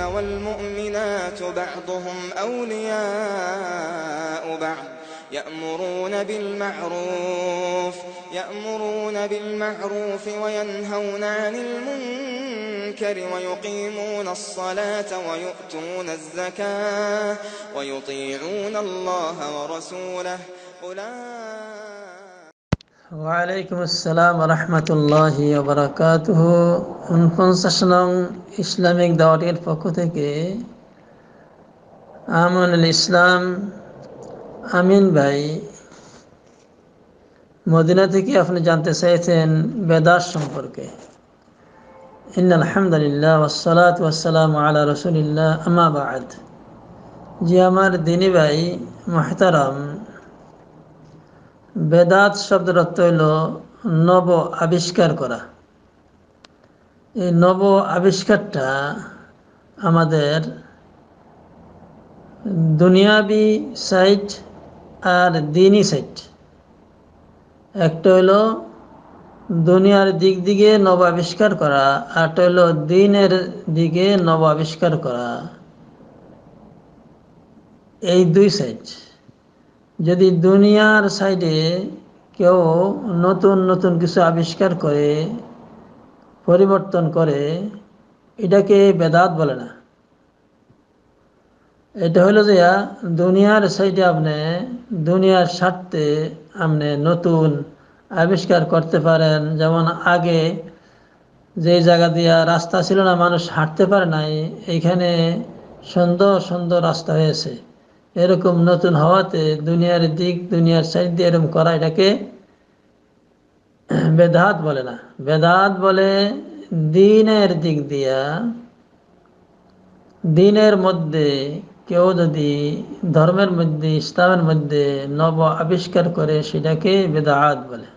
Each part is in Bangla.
والمؤمنات بعضهم أولياء بعض يأمرون بالمعروف وينهون عن المنكر ويقيمون الصلاة ويؤتون الزكاة ويطيعون الله ورسوله ওয়ালাইকুম আসসালাম ওয়া রাহমাতুল্লাহি ওয়া বারাকাতুহু। 49 নং ইসলামিক দাওয়াতের পক্ষ থেকে আমানুল ইসলাম আমিন ভাই মদিনা থেকে আপনি জানতে চাইছেন বেদাত সম্পর্কে। ইন্নাল হামদুলিল্লাহ ওয়াসসালাতু ওয়াসসালামু আলা রাসূলিল্লাহ আম্মা বা'দ। জি আমার দিনী ভাই মুহতারাম, বেদাত শব্দের অর্থ হইল নব আবিষ্কার করা। এই নব আবিষ্কারটা আমাদের দুনিয়াবি সাইড আর দিনী সাইড। একটা হইল দুনিয়ার দিক দিকে নব আবিষ্কার করা, আরটা হইল দিনের দিকে নব আবিষ্কার করা। এই দুই সাইড। যদি দুনিয়ার সাইডে কেউ নতুন নতুন কিছু আবিষ্কার করে, পরিবর্তন করে, এটাকে বেদাত বলে না। এটা হলো যে দুনিয়ার সাইডে আপনি দুনিয়ার স্বার্থে আপনি নতুন আবিষ্কার করতে পারেন। যেমন আগে যে জায়গা দিয়া রাস্তা ছিল না, মানুষ হাঁটতে পারে নাই, এইখানে সুন্দর সুন্দর রাস্তা হয়েছে। এরকম নতুন হওয়াতে দুনিয়ার দিক দুনিয়ার সাইড দিয়ে এরকম করা, এটাকে বেদাত বলে না। বেদাত বলে দিনের দিক দিয়া, দিনের মধ্যে কেউ যদি ধর্মের মধ্যে ইসলামের মধ্যে নব আবিষ্কার করে, সেটাকে বেদাত বলে।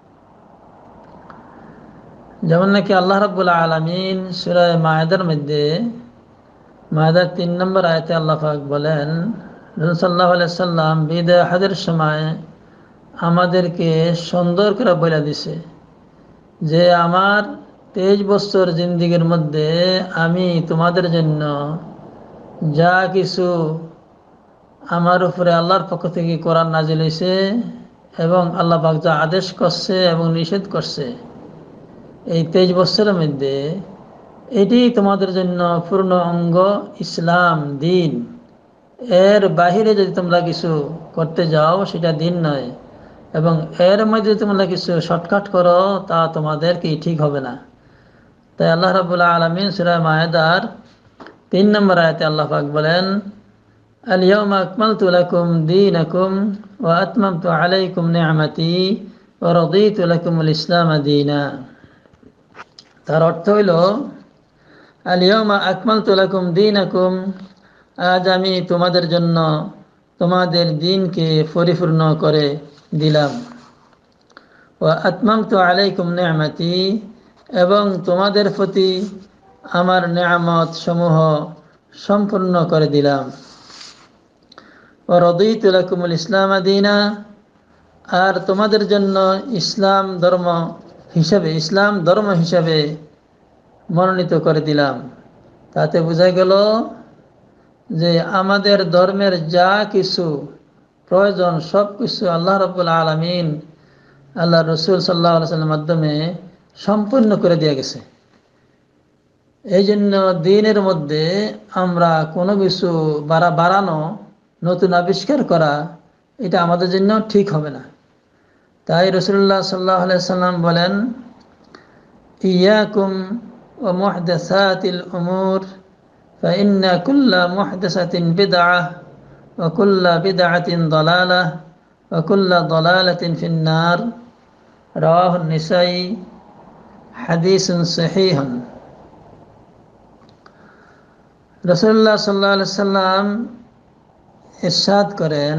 যেমন নাকি আল্লাহ রাব্বুল আলামিন সূরা মায়েদার মধ্যে মায়েদার 3 নম্বর আয়াতে আল্লাহ পাক বলেন, রাসূল সাল্লাল্লাহু আলাইহি সাল্লাম বিদায় হজের সময় আমাদেরকে সুন্দর করে বলে দিছে যে আমার 23 বছর জিন্দেগীর মধ্যে আমি তোমাদের জন্য যা কিছু আমার উপরে আল্লাহর পক্ষ থেকে কোরআন নাজিল হয়েছে এবং আল্লাহ পাক যা আদেশ করছে এবং নিষেধ করছে, এই 23 বছরের মধ্যে এটি তোমাদের জন্য পূর্ণ অঙ্গ ইসলাম দিন। এর বাহিরে যদি তোমরা কিছু করতে যাও সেটা দিন নয়, এবং এর মধ্যে তোমরা কিছু শর্টকাট করো তা তোমাদেরকে ঠিক হবে না। তাই আল্লাহ রাব্বুল আলামিন সূরা মায়েদার 3 নম্বর আয়াতে আল্লাহ পাক বলেন, আল ইয়াউমা আকমালতু লাকুম দীনাকুম ওয়া আতমামতু আলাইকুম নি'মাতি ওয়া রাদিতু লাকুমুল ইসলাম দীনা। তার অর্থ হইল আল ইয়াউমা আকমালতু লাকুম দীনাকুম, আজ আমি তোমাদের জন্য তোমাদের দিনকে পরিপূর্ণ করে দিলাম। ওয়া আতমামতু আলাইকুম নি'মাতি, এবং তোমাদের প্রতি আমার নেয়ামত সমূহ সম্পূর্ণ করে দিলাম। ওয়া রাদিতু লাকুমুল ইসলাম দীনা, আর তোমাদের জন্য ইসলাম ধর্ম হিসাবে মনোনীত করে দিলাম। তাতে বোঝা গেল যে আমাদের ধর্মের যা কিছু প্রয়োজন সব কিছু আল্লাহ রাব্বুল আলামিন আল্লাহ রসুল সাল্লাল্লাহু আলাইহি ওয়াসাল্লামের মাধ্যমে সম্পূর্ণ করে দিয়ে গেছে। এই জন্য দিনের মধ্যে আমরা কোনো কিছু বাড়ানো, নতুন আবিষ্কার করা, এটা আমাদের জন্য ঠিক হবে না। তাই রাসূলুল্লাহ সাল্লাল্লাহু আলাইহি ওয়াসাল্লাম বলেন, ইয়াকুম ওয়া মুহদাসাতিল উমুর ফাইন্না কুল্লা মুহদাসাতিন বিদআহ ওয়া কুল্লা বিদআতিন দালালাহ ওয়া কুল্লা দালালাতিন ফিন্নার। রাওয়াহু নিসাই, হাদিসুন সহিহুন। রাসূলুল্লাহ সাল্লাল্লাহু আলাইহি ওয়াসাল্লাম ইরশাদ করেন,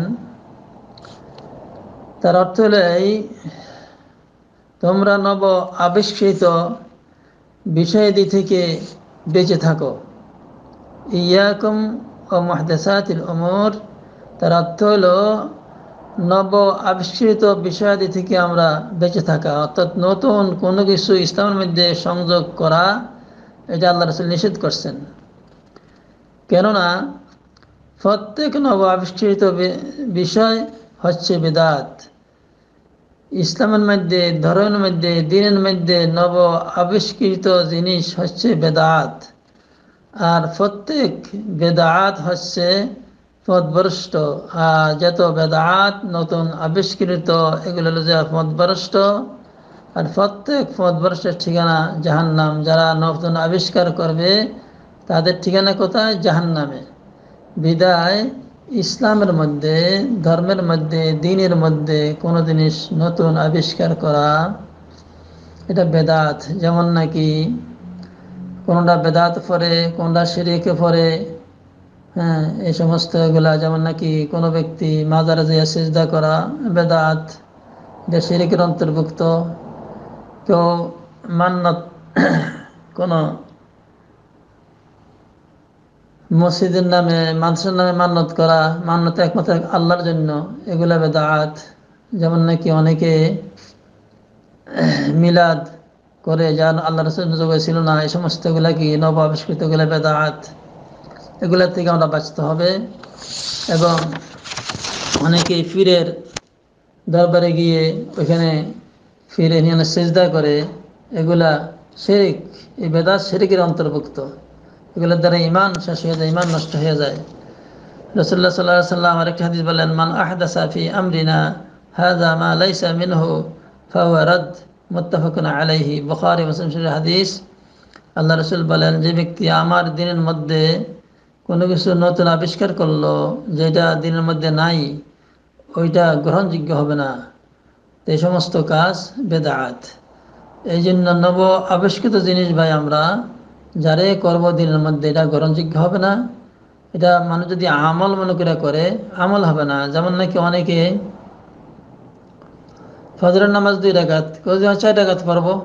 তার অর্থ হল এই, তোমরা নব আবিষ্কৃত বিষয়াদি থেকে বেঁচে থাকো। ইয়াকুম ওয়া মুহদাসাতিল উমুর, তার অর্থ হল নব আবিষ্কৃত বিষয়াদি থেকে আমরা বেঁচে থাকা, অর্থাৎ নতুন কোনো কিছু ইসলামের মধ্যে সংযোগ করা, এটা আল্লাহ রাসূল নিষেধ করছেন। কেননা প্রত্যেক নব আবিষ্কৃত বিষয় হচ্ছে বিদআত। ইসলামের মধ্যে, ধর্মের মধ্যে, দ্বীনের মধ্যে নব আবিষ্কৃত জিনিস হচ্ছে বেদাত। আর প্রত্যেক বেদাত হচ্ছে পথভ্রষ্ট। আর যত বেদাত নতুন আবিষ্কৃত এগুলো হলো যে পথভ্রষ্ট। আর প্রত্যেক পথভ্রষ্টের ঠিকানা জাহান্নাম। যারা নতুন আবিষ্কার করবে তাদের ঠিকানা কোথায়? জাহান্নামে। বিদায় ইসলামের মধ্যে, ধর্মের মধ্যে, দ্বীনের মধ্যে কোনো জিনিস নতুন আবিষ্কার করা এটা বেদাত। যেমন নাকি কোনটা বেদাত পড়ে, কোনটা শিরকে পড়ে, হ্যাঁ, এই সমস্ত এগুলা। যেমন নাকি কোনো ব্যক্তি মাজারে যেয়ে সিজদা করা বেদাত, এটা শিরকের অন্তর্ভুক্ত। কেউ মান্নত কোনো মসজিদের নামে, মাদ্রাসার নামে মান্নত করা, মান্নত একমাত্র আল্লাহর জন্য, এগুলা বেদাত। যেমন নাকি অনেকে মিলাদ করে, যার আল্লাহ রাসূলের যুগে ছিল না, এই সমস্ত এগুলা কি নব আবিষ্কৃত, এগুলা বেদাত। এগুলার থেকে আমরা বাঁচতে হবে। এবং অনেকেই পীরের দরবারে গিয়ে ওইখানে ফিরে নিয়ে সেজদা করে, এগুলা শিরক। এই বেদাত শিরকের অন্তর্ভুক্ত। এগুলোর দ্বারা ইমান শেষ হয়ে যায়, ইমান নষ্ট হয়ে যায়। রাসূলুল্লাহ সাল্লাল্লাহু আলাইহি ওয়াসাল্লাম আরেকটি হাদিস বলেন, মান আহদাসা ফি আমরিনা হাযা মা লাইসা মিনহু ফাহুয়া রাদ, মুত্তাফাকুন আলাইহি। বুখারী মুসলিম শরীফের হাদিস। আল্লাহ রাসূল বলেন, যে ব্যক্তি আমার দ্বীনের মধ্যে কোনো কিছু নতুন আবিষ্কার করলো যেটা দ্বীনের মধ্যে নাই, ওইটা গ্রহণযোগ্য হবে না। এই সমস্ত কাজ বেদাত। এই জন্য নব আবিষ্কৃত জিনিস ভাই আমরা যারে করবো দিনের মধ্যে, এটা গ্রহণযোগ্য হবে না। এটা মানুষ যদি আমল মনে করে আমল হবে না। যেমন নাকি অনেকে ফজরের নামাজ 2 রাকাত, 4 রাকাত পড়বো।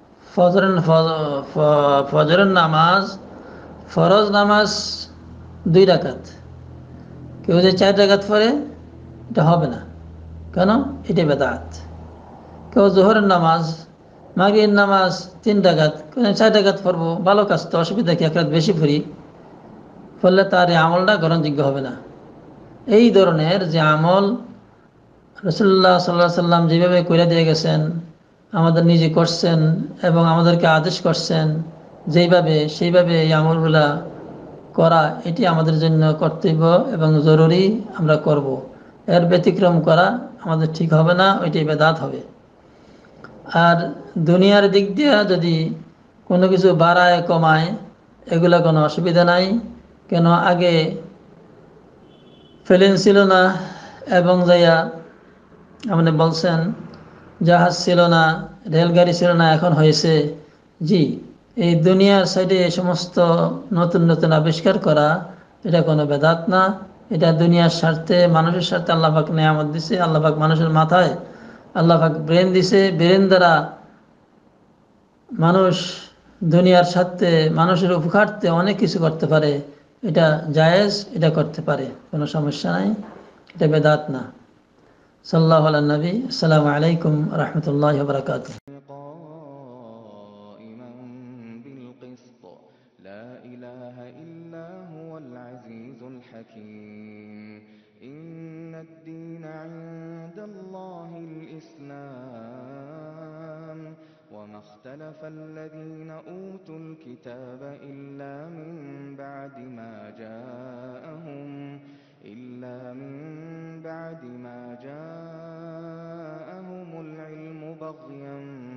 ফজরের নামাজ, ফরজ নামাজ 2 রাকাত, কেউ যে 4 রাকাত পড়ে, এটা হবে না। কেন? এটা বেদাত। কেউ জোহরের নামাজ, মাগরিবের নামাজ 3 রাকাত, 4 রাকাত পড়বো, ভালো কাজ তো, অসুবিধা কি? 1 রাকাত বেশি পড়ি, পড়লে তার এই আমলটা গ্রহণযোগ্য হবে না। এই ধরনের যে আমল রাসূলুল্লাহ সাল্লাল্লাহু আলাইহি সাল্লাম যেভাবে করে দিয়ে গেছেন, আমাদের নিজে করছেন এবং আমাদেরকে আদেশ করছেন যেইভাবে, সেইভাবে এই আমলগুলা করা, এটি আমাদের জন্য কর্তব্য এবং জরুরি। আমরা করব। এর ব্যতিক্রম করা আমাদের ঠিক হবে না, ওইটাই বেদাত হবে। আর দুনিয়ার দিক দিয়ে যদি কোনো কিছু বাড়ায় কমায়, এগুলা কোনো অসুবিধা নাই। কেন? আগে প্লেন ছিল না, এবং যাইয়া আপনি বলছেন জাহাজ ছিল না, রেলগাড়ি ছিল না, এখন হয়েছে। জি, এই দুনিয়ার সাইডে এই সমস্ত নতুন নতুন আবিষ্কার করা, এটা কোনো বেদাত না। এটা দুনিয়ার স্বার্থে, মানুষের স্বার্থে আল্লাহ পাক নেয়ামত দিছে। আল্লাহ পাক মানুষের মাথায় আল্লাহ পাক ব্রেন দিছে। ব্রেন দ্বারা মানুষ দুনিয়ার স্বার্থে, মানুষের উপকারার্থে অনেক কিছু করতে পারে। এটা জায়েজ, এটা করতে পারে, কোনো সমস্যা নাই। এটা বেদাত না। সাল্লাল্লাহু আলা নবী। আসসালামু আলাইকুম রহমতুল্লাহি ওয়া বারাকাতুহু। قائما بالقسط لا إله إلا هو العزيز الحكيم إن الدين عند الله الإسلام وما اختلف الذين أوتوا الكتاب إلا من بعد ما جاءهم العلم بغيا